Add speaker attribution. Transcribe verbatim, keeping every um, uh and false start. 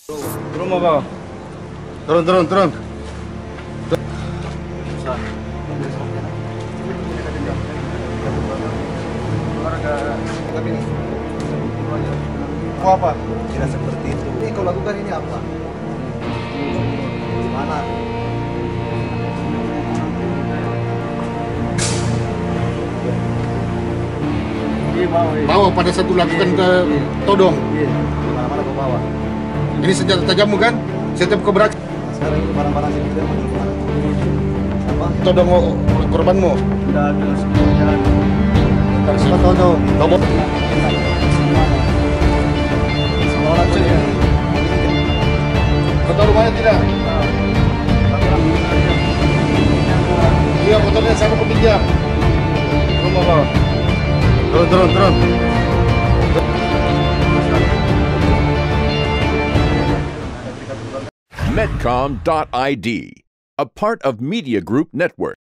Speaker 1: Turun mau bawa.
Speaker 2: Turun, turun, turun. Mau apa?
Speaker 3: Tidak seperti itu. Ini kau lakukan ini apa? Mana?
Speaker 2: Bawa pada saat tu lakukan ke todong.
Speaker 3: Mana-mana kau bawa.
Speaker 2: Ini senjata tajammu kan? Setiap kau berak
Speaker 3: Nah, sekarang ini barang-barang yang kita mau kemana? Apa?
Speaker 2: todong o- korbanmu.
Speaker 3: Tidak ada semuanya. Apa todong?
Speaker 2: Todong.
Speaker 3: Semua orang punya.
Speaker 2: Kau tahu rumahnya tidak? Iya, motornya saya mau pinjam.
Speaker 1: Turun mau bawa.
Speaker 2: Turun, turun, turun.
Speaker 4: Medcom dot I D, a part of Media Group Network.